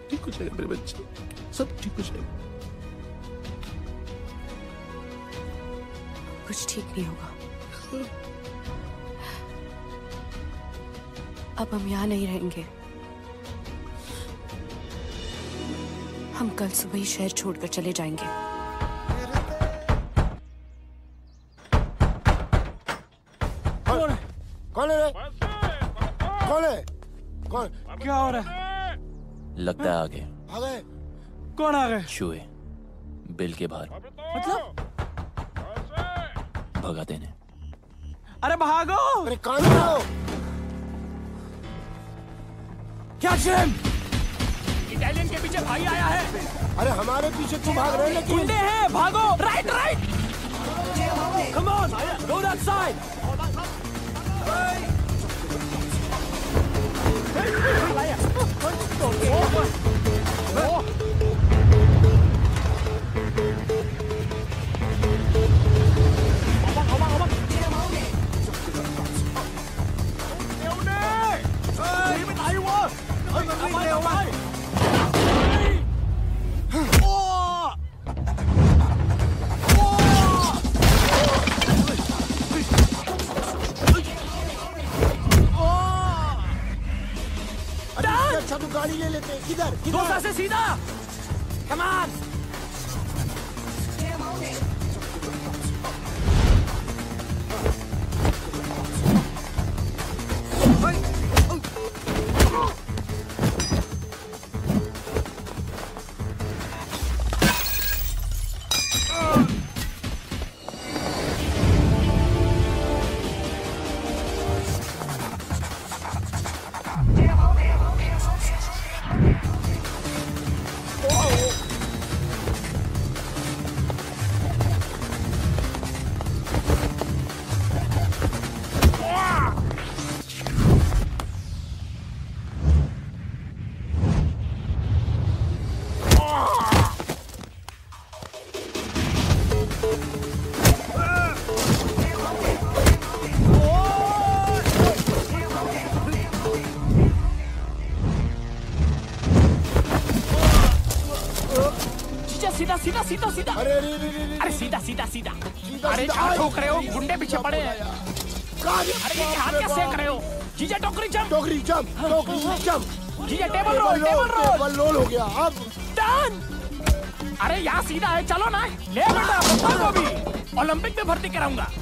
ठीक हो जाएगा मेरे बच्चे, सब ठीक हो जाएगा। कुछ ठीक नहीं होगा। अब हम यहाँ नहीं रहेंगे। हम कल सुबह ही शहर छोड़कर चले जाएंगे। कौन है रे? कौन है? कौन? क्या हो रहा है? लगता है आगे। आ गए? कौन आ गए? चूहे बिल के बाहर। मतलब? भगा देने। अरे भागो! अरे कौन हो? क्या जिम? इटालियन के पीछे भाई आया है। अरे हमारे पीछे क्यों भाग रहे हैं? लेकिन गुंडे हैं, भागो! Right right! Come on, go that side. अच्छा तो गाड़ी ले लेते। किधर? दूसरा से सीधा। Come on! सीधा सीधा सीधा सीधा। अरे सीधा सीधा सीधा। अरे क्या ठोक रहे हो? गुंडे पीछे पड़े हैं। अरे ये हाथ क्या सेक रहे हो? जीजा टोकरी जंप। टोकरी जंप। टोकरी जंप। जीजा table roll. Table roll. Table roll हो गया। अब डन। अरे यहाँ सीधा है, चलो ना। ले बेटा, को भी ओलंपिक में भर्ती कराऊंगा।